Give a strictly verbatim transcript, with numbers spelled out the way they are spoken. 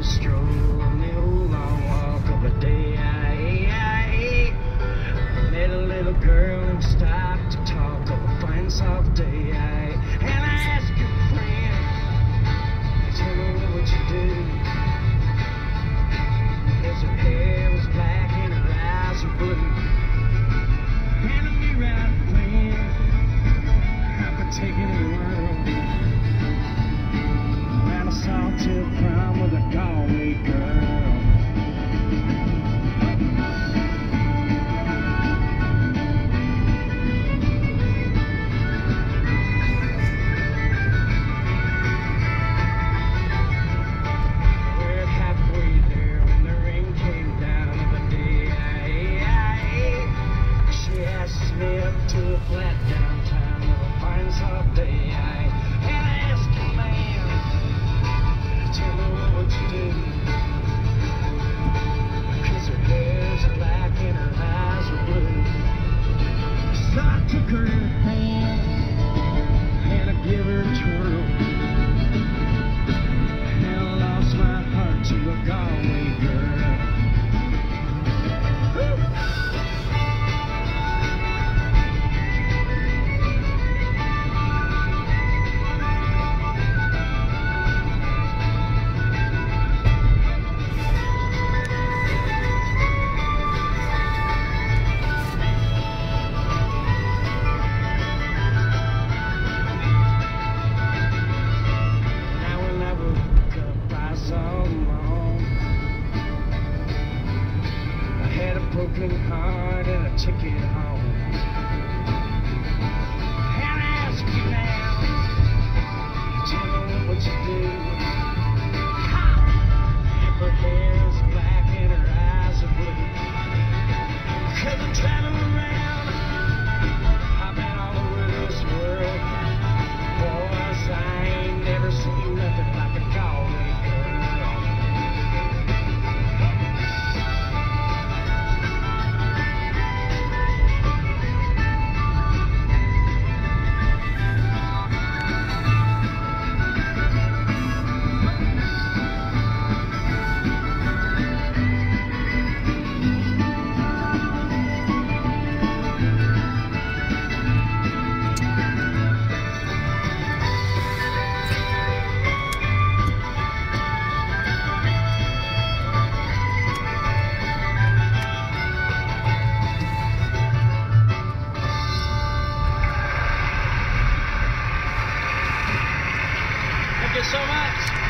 stroll, a little long walk of a day. I, I, I met a little girl and stopped to talk of a fine soft day. I, and I asked her friend, tell me what would you do? Because her hair was black and her eyes were blue. And a me right plan, I've been taking it alone. And I saw till prom with a Galway girl. We're halfway there when the rain came down of a day. She asked me up to a flat downtown of a fine soft day. I, and I asked her, man, tell me what would you do? Cause her hair's black and her eyes were blue. So I took her hand and I gave her a twirl, and I lost my heart to a Galway girl. Broken heart and a ticket home. And I ask you now, tell me what would you do? If her hair's black and her eyes are blue. Cause I'm traveling around, I've been all over this world. Boys, I ain't never seen nothing like a Galway girl. Thank you so much.